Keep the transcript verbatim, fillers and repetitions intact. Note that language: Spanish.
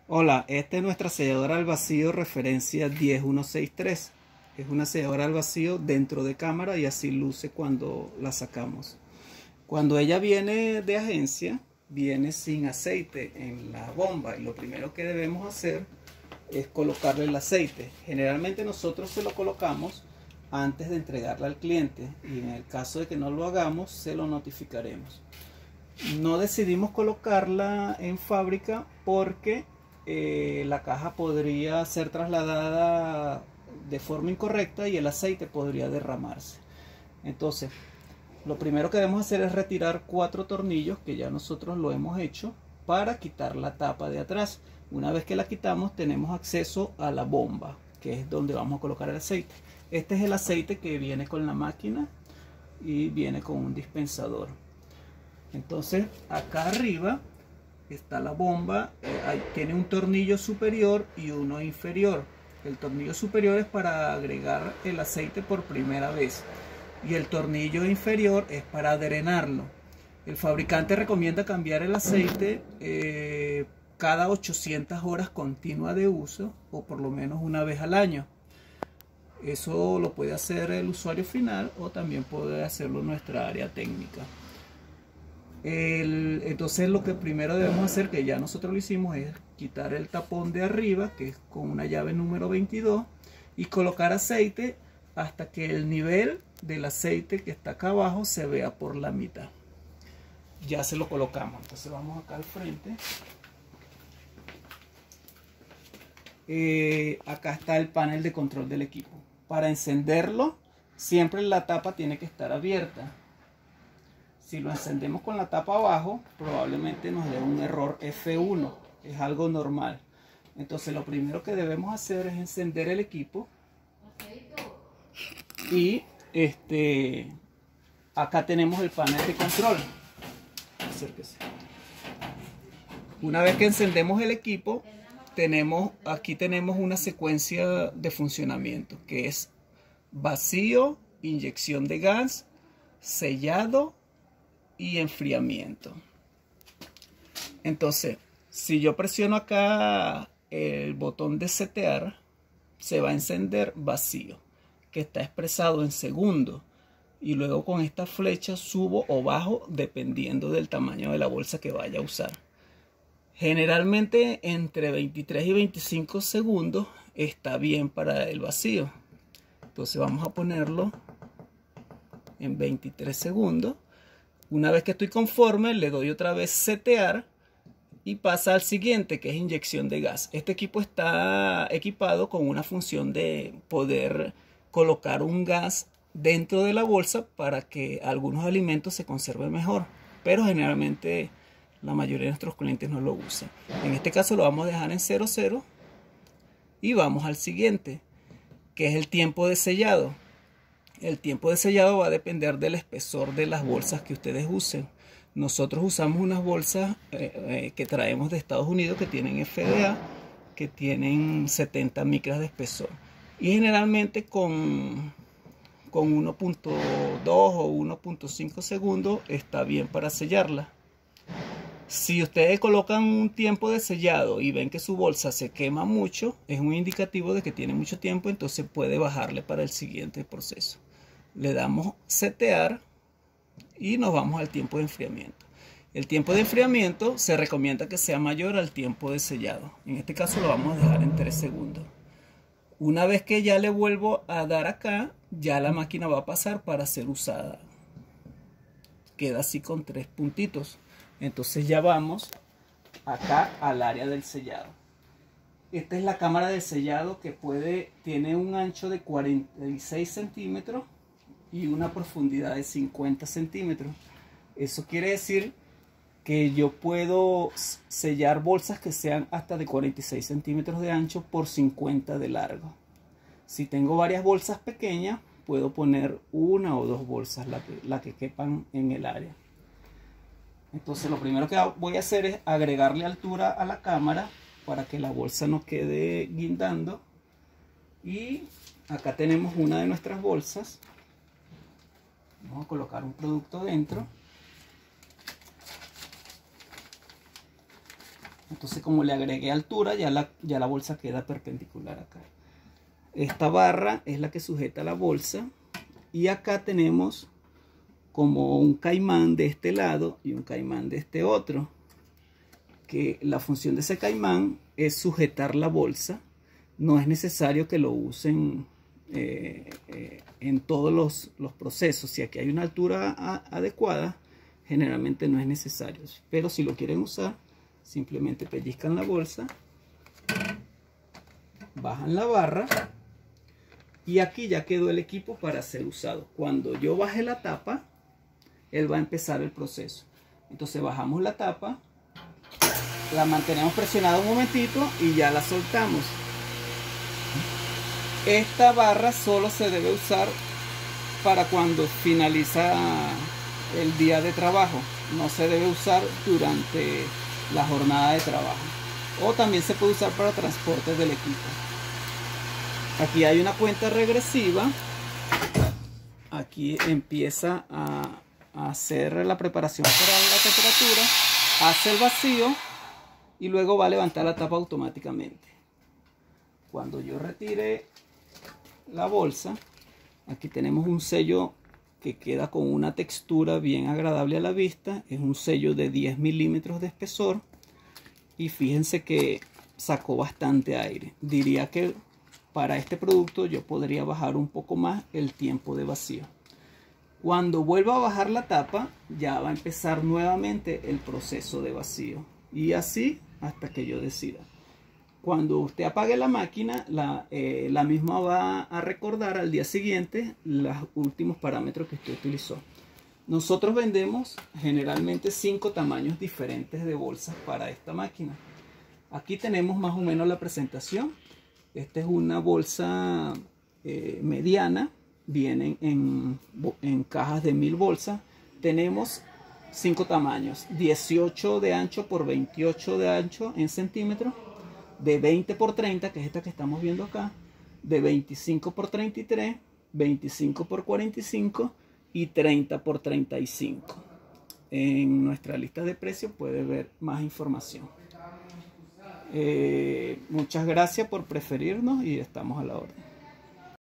Hola, esta es nuestra selladora al vacío referencia diez mil ciento sesenta y tres. Es una selladora al vacío dentro de cámara y así luce cuando la sacamos. Cuando ella viene de agencia, viene sin aceite en la bomba y lo primero que debemos hacer es colocarle el aceite. Generalmente nosotros se lo colocamos antes de entregarla al cliente y en el caso de que no lo hagamos, se lo notificaremos. No decidimos colocarla en fábrica porque eh, la caja podría ser trasladada de forma incorrecta y el aceite podría derramarse. Entonces, lo primero que debemos hacer es retirar cuatro tornillos, que ya nosotros lo hemos hecho, para quitar la tapa de atrás. Una vez que la quitamos, tenemos acceso a la bomba, que es donde vamos a colocar el aceite. Este es el aceite que viene con la máquina y viene con un dispensador. Entonces, acá arriba está la bomba, eh, hay, tiene un tornillo superior y uno inferior. El tornillo superior es para agregar el aceite por primera vez y el tornillo inferior es para drenarlo. El fabricante recomienda cambiar el aceite eh, cada ochocientas horas continua de uso o por lo menos una vez al año. Eso lo puede hacer el usuario final o también puede hacerlo nuestra área técnica. El, entonces lo que primero debemos hacer, que ya nosotros lo hicimos, es quitar el tapón de arriba, que es con una llave número veintidós, y colocar aceite hasta que el nivel del aceite que está acá abajo se vea por la mitad. Ya se lo colocamos. Entonces vamos acá al frente. Eh, acá está el panel de control del equipo. Para encenderlo, siempre la tapa tiene que estar abierta. Si lo encendemos con la tapa abajo, probablemente nos dé un error F uno. Es algo normal. Entonces lo primero que debemos hacer es encender el equipo. Y este, acá tenemos el panel de control. Acérquese. Una vez que encendemos el equipo, tenemos, aquí tenemos una secuencia de funcionamiento que es vacío, inyección de gas, sellado y enfriamiento. Entonces, si yo presiono acá el botón de setear, se va a encender vacío, que está expresado en segundos, y luego con esta flecha subo o bajo dependiendo del tamaño de la bolsa que vaya a usar. Generalmente entre veintitrés y veinticinco segundos está bien para el vacío. Entonces vamos a ponerlo en veintitrés segundos. Una vez que estoy conforme, le doy otra vez setear y pasa al siguiente, que es inyección de gas. Este equipo está equipado con una función de poder colocar un gas dentro de la bolsa para que algunos alimentos se conserven mejor, pero generalmente la mayoría de nuestros clientes no lo usan. En este caso lo vamos a dejar en cero cero y vamos al siguiente, que es el tiempo de sellado. El tiempo de sellado va a depender del espesor de las bolsas que ustedes usen. Nosotros usamos unas bolsas eh, eh, que traemos de Estados Unidos que tienen F D A, que tienen setenta micras de espesor. Y generalmente con, con uno punto dos o uno punto cinco segundos está bien para sellarla. Si ustedes colocan un tiempo de sellado y ven que su bolsa se quema mucho, es un indicativo de que tiene mucho tiempo, entonces puede bajarle para el siguiente proceso. Le damos setear y nos vamos al tiempo de enfriamiento. El tiempo de enfriamiento se recomienda que sea mayor al tiempo de sellado. En este caso lo vamos a dejar en tres segundos. Una vez que ya le vuelvo a dar acá, ya la máquina va a pasar para ser usada. Queda así con tres puntitos. Entonces ya vamos acá al área del sellado. Esta es la cámara de sellado que puede, tiene un ancho de cuarenta y seis centímetros y una profundidad de cincuenta centímetros. Eso quiere decir que yo puedo sellar bolsas que sean hasta de cuarenta y seis centímetros de ancho por cincuenta de largo. Si tengo varias bolsas pequeñas, puedo poner una o dos bolsas, la que, la que quepan en el área. Entonces lo primero que voy a hacer es agregarle altura a la cámara para que la bolsa no quede guindando. Y acá tenemos una de nuestras bolsas. Vamos a colocar un producto dentro. Entonces, como le agregué altura, ya la, ya la bolsa queda perpendicular acá. Esta barra es la que sujeta la bolsa. Y acá tenemos como un caimán de este lado y un caimán de este otro. Que la función de ese caimán es sujetar la bolsa. No es necesario que lo usen eh, eh, en todos los, los procesos. Si aquí hay una altura a, adecuada, generalmente no es necesario. Pero si lo quieren usar, simplemente pellizcan la bolsa, bajan la barra y aquí ya quedó el equipo para ser usado. Cuando yo baje la tapa, él va a empezar el proceso. Entonces bajamos la tapa, la mantenemos presionada un momentito y ya la soltamos. Esta barra solo se debe usar para cuando finaliza el día de trabajo. No se debe usar durante la jornada de trabajo. O también se puede usar para transporte del equipo. Aquí hay una cuenta regresiva. Aquí empieza a, a hacer la preparación para la temperatura. Hace el vacío y luego va a levantar la tapa automáticamente. Cuando yo retire la bolsa, aquí tenemos un sello que queda con una textura bien agradable a la vista. Es un sello de diez milímetros de espesor y fíjense que sacó bastante aire. Diría que para este producto yo podría bajar un poco más el tiempo de vacío. Cuando vuelva a bajar la tapa, ya va a empezar nuevamente el proceso de vacío y así hasta que yo decida. Cuando usted apague la máquina, la, eh, la misma va a recordar al día siguiente los últimos parámetros que usted utilizó. Nosotros vendemos generalmente cinco tamaños diferentes de bolsas para esta máquina. Aquí tenemos más o menos la presentación. Esta es una bolsa eh, mediana. Vienen en, en cajas de mil bolsas. Tenemos cinco tamaños. dieciocho de ancho por veintiocho de ancho en centímetros. De veinte por treinta, que es esta que estamos viendo acá, de veinticinco por treinta y tres, veinticinco por cuarenta y cinco y treinta por treinta y cinco. En nuestra lista de precios puede ver más información. Eh, muchas gracias por preferirnos y estamos a la orden.